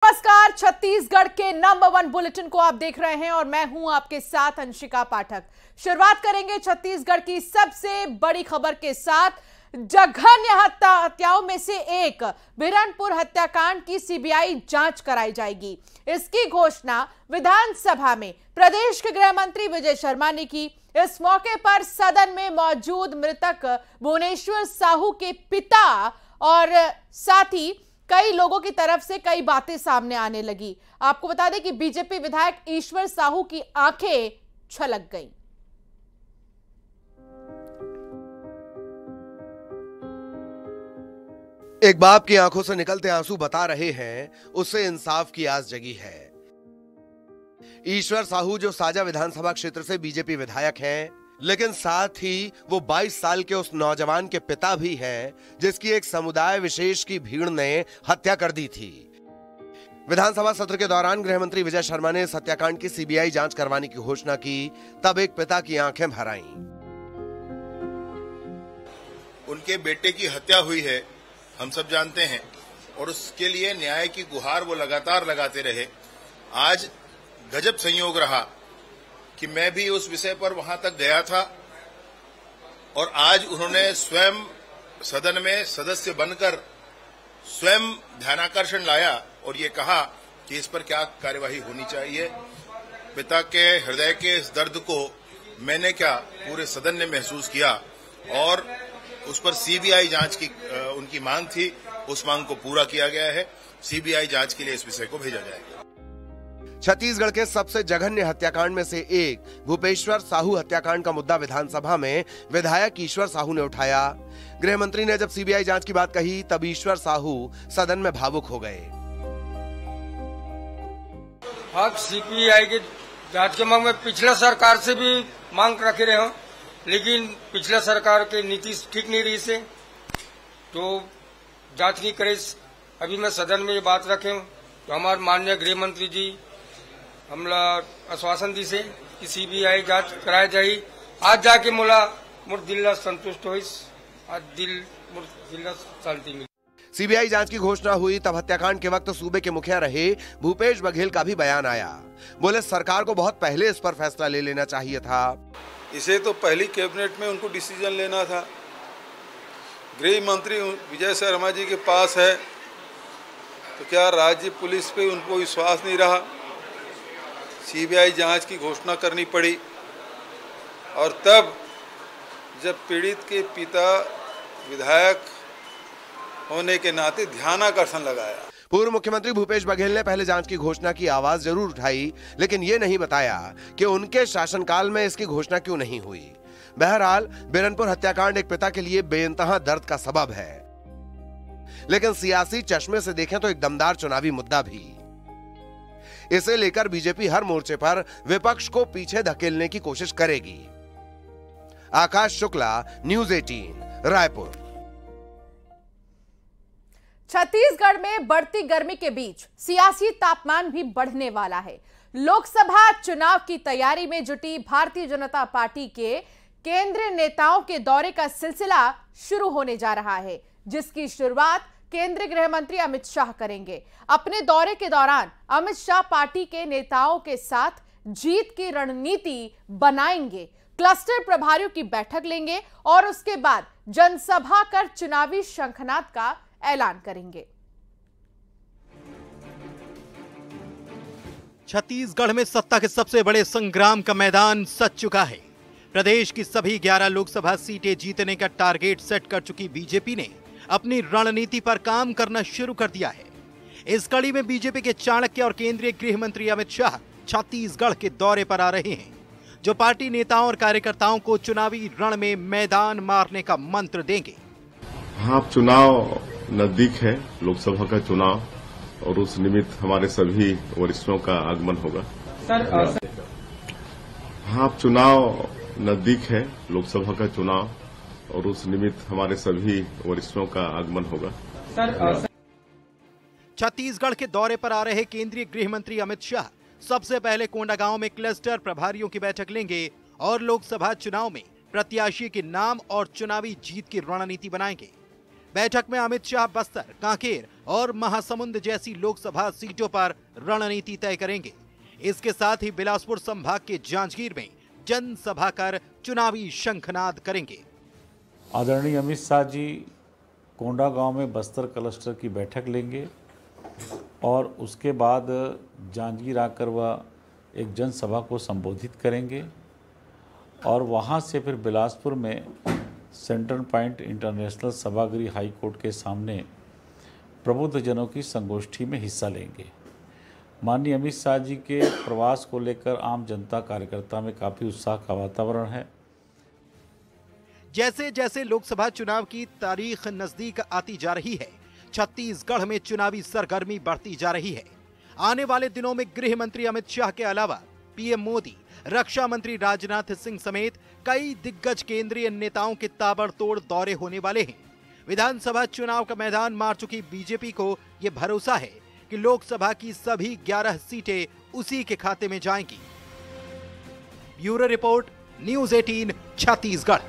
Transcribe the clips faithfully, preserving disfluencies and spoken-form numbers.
नमस्कार, छत्तीसगढ़ के number one bulletin को आप देख रहे हैं और मैं हूं आपके साथ अंशिका पाठक। शुरुआत करेंगे छत्तीसगढ़ की सबसे बड़ी खबर के साथ। जघन्य हत्या हत्याओं में से एक बिरनपुर हत्याकांड की सीबीआई जांच कराई जाएगी। इसकी घोषणा विधानसभा में प्रदेश के गृह मंत्री विजय शर्मा ने की। इस मौके पर सदन में मौजूद मृतक भुवनेश्वर साहू के पिता और साथ ही कई लोगों की तरफ से कई बातें सामने आने लगी। आपको बता दें कि बीजेपी विधायक ईश्वर साहू की आंखें छलक गईं। एक बाप की आंखों से निकलते आंसू बता रहे हैं उससे इंसाफ की आस जगी है। ईश्वर साहू जो साजा विधानसभा क्षेत्र से बीजेपी विधायक हैं, लेकिन साथ ही वो बाईस साल के उस नौजवान के पिता भी हैं जिसकी एक समुदाय विशेष की भीड़ ने हत्या कर दी थी। विधानसभा सत्र के दौरान गृह मंत्री विजय शर्मा ने इस हत्याकांड की सीबीआई जांच करवाने की घोषणा की, तब एक पिता की आंखें भर आईं। उनके बेटे की हत्या हुई है, हम सब जानते हैं, और उसके लिए न्याय की गुहार वो लगातार लगाते रहे। आज गजब संयोग रहा कि मैं भी उस विषय पर वहां तक गया था और आज उन्होंने स्वयं सदन में सदस्य बनकर स्वयं ध्यानाकर्षण लाया और ये कहा कि इस पर क्या कार्यवाही होनी चाहिए। पिता के हृदय के इस दर्द को मैंने क्या पूरे सदन ने महसूस किया और उस पर सीबीआई जांच की उनकी मांग थी, उस मांग को पूरा किया गया है। सीबीआई जांच के लिए इस विषय को भेजा जाएगा। छत्तीसगढ़ के सबसे जघन्य हत्याकांड में से एक भूपेश्वर साहू हत्याकांड का मुद्दा विधानसभा में विधायक ईश्वर साहू ने उठाया। गृह मंत्री ने जब सीबीआई जांच की बात कही तब ईश्वर साहू सदन में भावुक हो गए। आप सीबीआई की जांच के मांग में पिछला सरकार से भी मांग रखे रहे हो, लेकिन पिछला सरकार की नीति ठीक नहीं रही से तो जांच नहीं करे। अभी मैं सदन में ये बात रखे हूँ तो हमारे माननीय गृह मंत्री जी हमला आश्वासन दी से कि सीबीआई जांच कराई जाये। आज जाके मोला मुर दिल संतुष्ट हो, आज दिल मुर दिल शांति मिली। सीबीआई जांच की घोषणा हुई तब हत्याकांड के वक्त सूबे के मुखिया रहे भूपेश बघेल का भी बयान आया। बोले सरकार को बहुत पहले इस पर फैसला ले लेना चाहिए था। इसे तो पहली कैबिनेट में उनको डिसीजन लेना था। गृह मंत्री विजय शर्मा जी के पास है तो क्या राज्य पुलिस पे उनको विश्वास नहीं रहा? सीबीआई जांच की घोषणा करनी पड़ी और तब जब पीड़ित के पिता विधायक होने के नाते ध्यानाकर्षण लगाया। पूर्व मुख्यमंत्री भूपेश बघेल ने पहले जांच की घोषणा की आवाज जरूर उठाई, लेकिन ये नहीं बताया कि उनके शासनकाल में इसकी घोषणा क्यों नहीं हुई। बहरहाल बिरनपुर हत्याकांड एक पिता के लिए बेइंतहा दर्द का सबब है, लेकिन सियासी चश्मे से देखें तो एक दमदार चुनावी मुद्दा भी। इसे लेकर बीजेपी हर मोर्चे पर विपक्ष को पीछे धकेलने की कोशिश करेगी। आकाश शुक्ला, न्यूज़ अठारह, रायपुर। छत्तीसगढ़ में बढ़ती गर्मी के बीच सियासी तापमान भी बढ़ने वाला है। लोकसभा चुनाव की तैयारी में जुटी भारतीय जनता पार्टी के केंद्रीय नेताओं के दौरे का सिलसिला शुरू होने जा रहा है, जिसकी शुरुआत केंद्रीय गृह मंत्री अमित शाह करेंगे। अपने दौरे के दौरान अमित शाह पार्टी के नेताओं के साथ जीत की रणनीति बनाएंगे, क्लस्टर प्रभारियों की बैठक लेंगे और उसके बाद जनसभा कर चुनावी शंखनाद का ऐलान करेंगे। छत्तीसगढ़ में सत्ता के सबसे बड़े संग्राम का मैदान सज चुका है। प्रदेश की सभी ग्यारह लोकसभा सीटें जीतने का टारगेट सेट कर चुकी बीजेपी ने अपनी रणनीति पर काम करना शुरू कर दिया है। इस कड़ी में बीजेपी के चाणक्य और केंद्रीय गृह मंत्री अमित शाह छत्तीसगढ़ के दौरे पर आ रहे हैं, जो पार्टी नेताओं और कार्यकर्ताओं को चुनावी रण में मैदान मारने का मंत्र देंगे। हाँ, चुनाव नजदीक है, लोकसभा का चुनाव, और उस निमित्त हमारे सभी वरिष्ठों का आगमन होगा। सर, हाँ, चुनाव नजदीक है, लोकसभा का चुनाव, और उस निमित्त हमारे सभी वरिष्ठों का आगमन होगा। सर, छत्तीसगढ़ के दौरे पर आ रहे केंद्रीय गृह मंत्री अमित शाह सबसे पहले कोंडागांव में क्लस्टर प्रभारियों की बैठक लेंगे और लोकसभा चुनाव में प्रत्याशी के नाम और चुनावी जीत की रणनीति बनाएंगे। बैठक में अमित शाह बस्तर, कांकेर और महासमुंद जैसी लोकसभा सीटों पर रणनीति तय करेंगे। इसके साथ ही बिलासपुर संभाग के जांजगीर में जनसभा कर चुनावी शंखनाद करेंगे। आदरणीय अमित शाह जी कोंडागांव में बस्तर क्लस्टर की बैठक लेंगे और उसके बाद जांजगीर आकर वह एक जनसभा को संबोधित करेंगे और वहां से फिर बिलासपुर में सेंट्रल पॉइंट इंटरनेशनल सभागृह हाई कोर्ट के सामने प्रबुद्धजनों की संगोष्ठी में हिस्सा लेंगे। माननीय अमित शाह जी के प्रवास को लेकर आम जनता कार्यकर्ता में काफ़ी उत्साह का वातावरण है। जैसे जैसे लोकसभा चुनाव की तारीख नजदीक आती जा रही है, छत्तीसगढ़ में चुनावी सरगर्मी बढ़ती जा रही है। आने वाले दिनों में गृह मंत्री अमित शाह के अलावा पीएम मोदी, रक्षा मंत्री राजनाथ सिंह समेत कई दिग्गज केंद्रीय नेताओं के ताबड़तोड़ दौरे होने वाले हैं। विधानसभा चुनाव का मैदान मार चुकी बीजेपी को यह भरोसा है कि लोकसभा की सभी ग्यारह सीटें उसी के खाते में जाएंगी। ब्यूरो रिपोर्ट, न्यूज़ अठारह छत्तीसगढ़।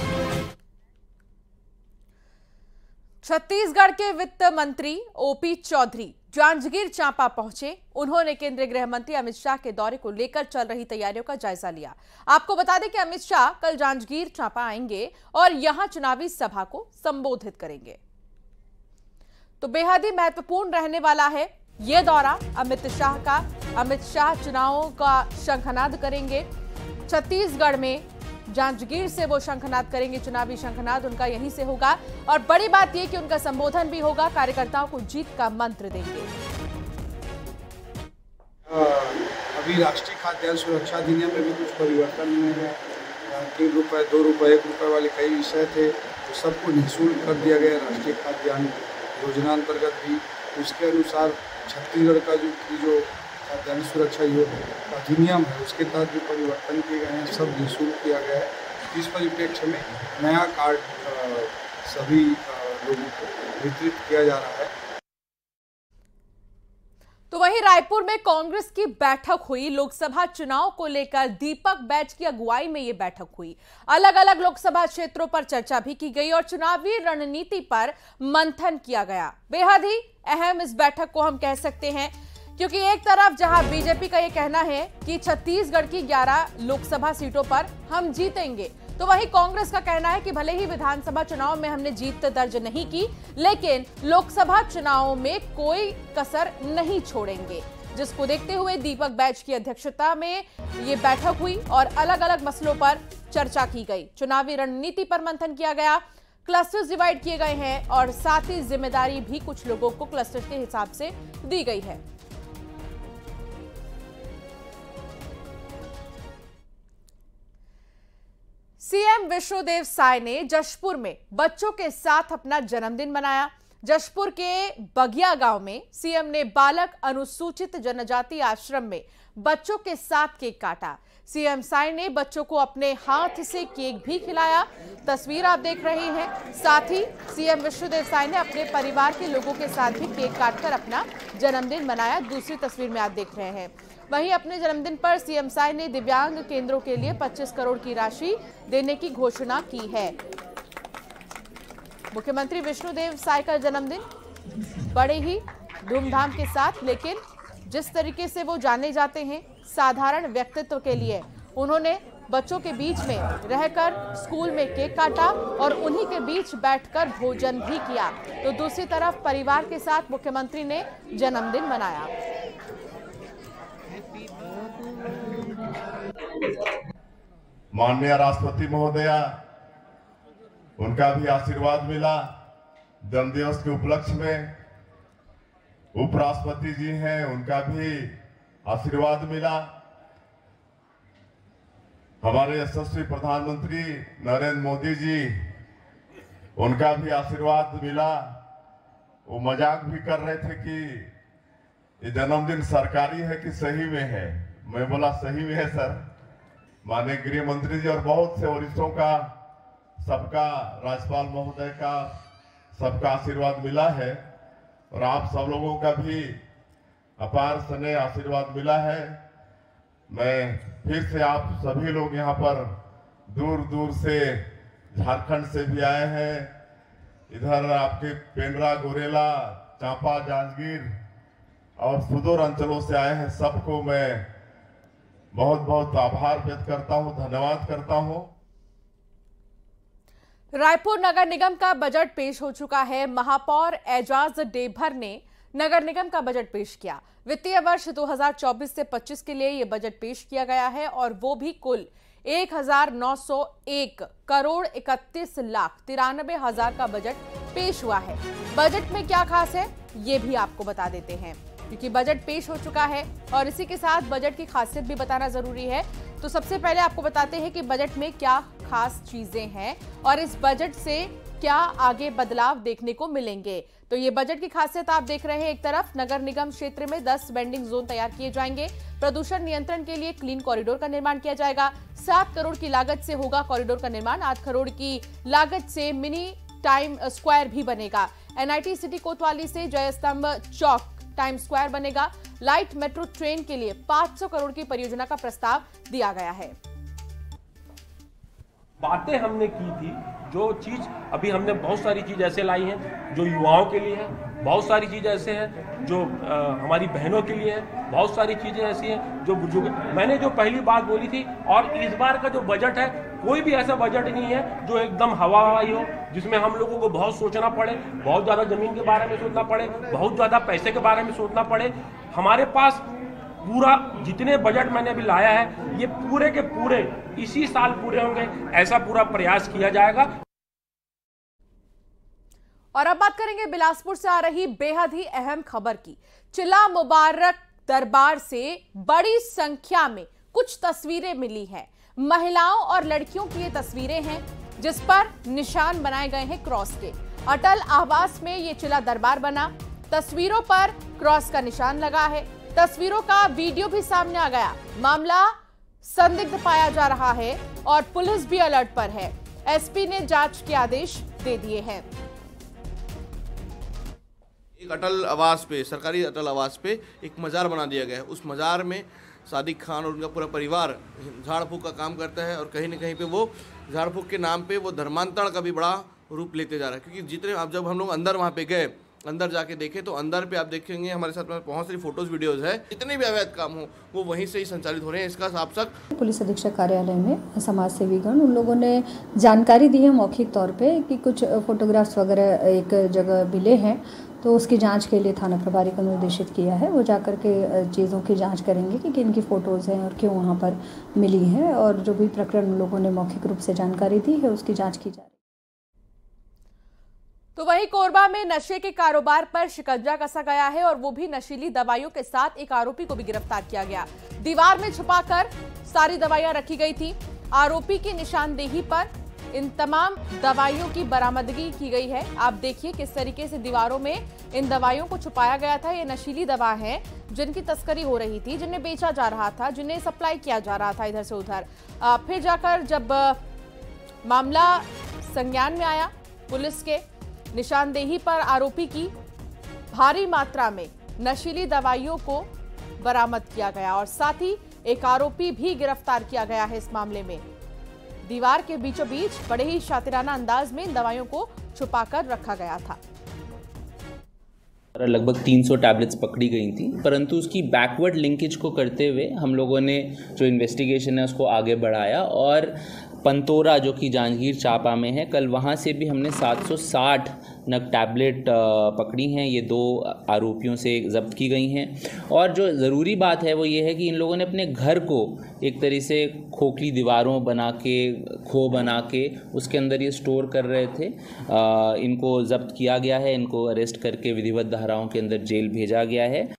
छत्तीसगढ़ के वित्त मंत्री ओपी चौधरी जांजगीर चांपा पहुंचे। उन्होंने केंद्रीय गृह मंत्री अमित शाह के दौरे को लेकर चल रही तैयारियों का जायजा लिया। आपको बता दें कि अमित शाह कल जांजगीर चांपा आएंगे और यहां चुनावी सभा को संबोधित करेंगे। तो बेहद ही महत्वपूर्ण रहने वाला है यह दौरा अमित शाह का। अमित शाह चुनावों का शंखनाद करेंगे। छत्तीसगढ़ में जांजगीर से वो शंखनाद करेंगे। चुनावी शंखनाद उनका यहीं से होगा और बड़ी बात यह कि उनका संबोधन भी होगा। कार्यकर्ताओं को जीत का मंत्र देंगे। अभी राष्ट्रीय खाद्यान्न सुरक्षा अधिनियम में भी कुछ परिवर्तन हुए हैं। तीन रुपए दो रुपए एक रुपए वाले कई विषय थे तो सबको निःशुल्क कर दिया गया राष्ट्रीय खाद्यान्न योजना अंतर्गत भी। उसके अनुसार छत्तीसगढ़ का जो जो खाद्यान्न सुरक्षा अधिनियम है उसके तहत भी परिवर्तन किए गए हैं। सब निःशुल्क किया गया है। इस परिप्रेक्ष्य में नया कार्ड सभी लोगों को वितरित किया जा रहा है। तो वहीं रायपुर में कांग्रेस की बैठक हुई। लोकसभा चुनाव को लेकर दीपक बैच की अगुवाई में यह बैठक हुई। अलग अलग लोकसभा क्षेत्रों पर चर्चा भी की गई और चुनावी रणनीति पर मंथन किया गया। बेहद ही अहम इस बैठक को हम कह सकते हैं क्योंकि एक तरफ जहां बीजेपी का यह कहना है कि छत्तीसगढ़ की ग्यारह लोकसभा सीटों पर हम जीतेंगे, तो वहीं कांग्रेस का कहना है कि भले ही विधानसभा चुनाव में हमने जीत दर्ज नहीं की, लेकिन लोकसभा चुनाव में कोई कसर नहीं छोड़ेंगे। जिसको देखते हुए दीपक बैच की अध्यक्षता में ये बैठक हुई और अलग अलग मसलों पर चर्चा की गई। चुनावी रणनीति पर मंथन किया गया, क्लस्टर्स डिवाइड किए गए हैं और साथ ही जिम्मेदारी भी कुछ लोगों को क्लस्टर्स के हिसाब से दी गई है। सीएम विष्णुदेव साय ने जशपुर में बच्चों के साथ अपना जन्मदिन मनाया। जशपुर के बगिया गांव में सीएम ने बालक अनुसूचित जनजाति आश्रम में बच्चों के साथ केक काटा। सीएम साय ने बच्चों को अपने हाथ से केक भी खिलाया। तस्वीर आप देख रहे हैं। साथ ही सीएम विष्णुदेव साय ने अपने परिवार के लोगों के साथ भी केक काटकर अपना जन्मदिन मनाया। दूसरी तस्वीर में आप देख रहे हैं। वहीं अपने जन्मदिन पर सीएम साय ने दिव्यांग केंद्रों के लिए पच्चीस करोड़ की राशि देने की घोषणा की है। मुख्यमंत्री विष्णुदेव साय का जन्मदिन बड़े ही धूमधाम के साथ, लेकिन जिस तरीके से वो जाने जाते हैं साधारण व्यक्तित्व के लिए, उन्होंने बच्चों के बीच में रहकर स्कूल में केक काटा और उन्हीं के बीच बैठकर भोजन भी किया। तो दूसरी तरफ परिवार के साथ मुख्यमंत्री ने जन्मदिन मनाया। माननीय राष्ट्रपति महोदया, उनका भी आशीर्वाद मिला जन्मदिवस के उपलक्ष्य में। उपराष्ट्रपति जी हैं, उनका भी आशीर्वाद मिला। हमारे यशस्वी प्रधानमंत्री नरेंद्र मोदी जी, उनका भी आशीर्वाद मिला। वो मजाक भी कर रहे थे कि ये जन्मदिन सरकारी है कि सही में है। मैं बोला सही में है सर। माननीय गृह मंत्री जी और बहुत से वरिष्ठों का, सबका, राज्यपाल महोदय का, सबका आशीर्वाद मिला है और आप सब लोगों का भी अपार स्नेह आशीर्वाद मिला है। मैं फिर से आप सभी लोग यहाँ पर दूर दूर से, झारखंड से भी आए हैं, इधर आपके पेंड्रा, गोरेला, चांपा, जांजगीर और सुदूर अंचलों से आए हैं, सबको मैं बहुत बहुत आभार व्यक्त करता हूं, धन्यवाद करता हूं। रायपुर नगर निगम का बजट पेश हो चुका है। महापौर एजाज डेभर ने नगर निगम का बजट पेश किया। वित्तीय वर्ष दो हज़ार चौबीस से पच्चीस के लिए यह बजट पेश किया गया है और वो भी कुल एक हजार नौ सौ एक करोड़ इकतीस लाख तिरानबे हजार का बजट पेश हुआ है। बजट में क्या खास है ये भी आपको बता देते हैं, क्योंकि बजट पेश हो चुका है और इसी के साथ बजट की खासियत भी बताना जरूरी है। तो सबसे पहले आपको बताते हैं कि बजट में क्या खास चीजें हैं और इस बजट से क्या आगे बदलाव देखने को मिलेंगे। तो ये बजट की खासियत आप देख रहे हैं। एक तरफ नगर निगम क्षेत्र में दस वेंडिंग जोन तैयार किए जाएंगे। प्रदूषण नियंत्रण के लिए क्लीन कॉरिडोर का निर्माण किया जाएगा। सात करोड़ की लागत से होगा कॉरिडोर का निर्माण। आठ करोड़ की लागत से मिनी टाइम स्क्वायर भी बनेगा। एनआईटी सिटी कोतवाली से जयस्तंभ चौक टाइम स्क्वायर बनेगा। लाइट मेट्रो ट्रेन के लिए पाँच सौ करोड़ की परियोजना का प्रस्ताव दिया गया है। बातें हमने की थी, जो चीज अभी हमने बहुत सारी चीज ऐसे लाई हैं जो युवाओं के लिए है, बहुत सारी चीज ऐसे हैं जो आ, हमारी बहनों के लिए है, बहुत सारी चीजें ऐसी हैं जो बुजुर्ग। मैंने जो पहली बात बोली थी, और इस बार का जो बजट है कोई भी ऐसा बजट नहीं है जो एकदम हवा हवाई हो, जिसमें हम लोगों को बहुत सोचना पड़े, बहुत ज्यादा जमीन के बारे में सोचना पड़े, बहुत ज्यादा पैसे के बारे में सोचना पड़े। हमारे पास पूरा जितने बजट मैंने अभी लाया है ये पूरे के पूरे इसी साल पूरे होंगे, ऐसा पूरा प्रयास किया जाएगा। और अब बात करेंगे बिलासपुर से आ रही बेहद ही अहम खबर की। चिल्ला मुबारक दरबार से बड़ी संख्या में कुछ तस्वीरें मिली हैं। महिलाओं और लड़कियों की ये तस्वीरें हैं जिस पर निशान बनाए गए हैं क्रॉस के। अटल आवास में ये चिल्ला दरबार बना। तस्वीरों पर क्रॉस का निशान लगा है। तस्वीरों का वीडियो भी सामने आ गया। मामला संदिग्ध पाया जा रहा है और पुलिस भी अलर्ट पर है। एसपी ने जांच के आदेश दे दिए हैं। एक अटल आवास पे, सरकारी अटल आवास पे एक मज़ार बना दिया गया है। उस मज़ार में सादिक खान और उनका पूरा परिवार झाड़ फूक का काम करता है और कहीं ना कहीं पे वो झाड़ फूक के नाम पे वो धर्मांतरण का भी बड़ा रूप लेते जा रहा है। क्योंकि जितने अब जब हम लोग अंदर वहाँ पे गए, अंदर जाके देखे तो अंदर पे आप देखेंगे हमारे साथ में बहुत सारी फोटोज वीडियोज है। जितने भी अवैध काम हो वो वहीं से ही संचालित हो रहे हैं। इसका साफ साफ पुलिस अधीक्षक कार्यालय में समाज सेवीगण उन लोगों ने जानकारी दी है मौखिक तौर पे कि कुछ फोटोग्राफ्स वगैरह एक जगह मिले हैं, तो उसकी जांच के लिए थाना प्रभारी को निर्देशित किया है। वो जाकर के चीज़ों की जांच करेंगे कि किन की फ़ोटोज़ हैं और क्यों वहाँ पर मिली हैं, और जो भी प्रकरण लोगों ने मौखिक रूप से जानकारी दी है उसकी जांच की जा रही है। तो वहीं कोरबा में नशे के कारोबार पर शिकंजा कसा गया है और वो भी नशीली दवाइयों के साथ एक आरोपी को भी गिरफ्तार किया गया। दीवार में छुपाकर सारी दवाइयां रखी गई थी। आरोपी की निशानदेही पर इन तमाम दवाइयों की बरामदगी की गई है। आप देखिए किस तरीके से दीवारों में इन दवाइयों को छुपाया गया था। ये नशीली दवा है जिनकी तस्करी हो रही थी, जिन्हें बेचा जा रहा था, जिन्हें सप्लाई किया जा रहा था इधर से उधर। फिर जाकर जब मामला संज्ञान में आया पुलिस के, निशानदेही पर आरोपी की भारी मात्रा में नशीली दवाइयों को बरामद किया गया और साथ ही एक आरोपी भी गिरफ्तार किया गया है इस मामले में। दीवार के बीचों बीच बड़े ही शातिराना अंदाज में इन दवाइयों को छुपाकर रखा गया था। लगभग तीन सौ टैबलेट्स पकड़ी गई थी, परंतु उसकी बैकवर्ड लिंकेज को करते हुए हम लोगों ने जो इन्वेस्टिगेशन है उसको आगे बढ़ाया और पंतोरा जो कि जांजगीर चांपा में है, कल वहाँ से भी हमने सात सौ साठ नग टैबलेट पकड़ी हैं। ये दो आरोपियों से जब्त की गई हैं। और जो ज़रूरी बात है वो ये है कि इन लोगों ने अपने घर को एक तरह से खोखली दीवारों बना के, खो बना के उसके अंदर ये स्टोर कर रहे थे। आ, इनको जब्त किया गया है। इनको अरेस्ट करके विधिवत धाराओं के अंदर जेल भेजा गया है।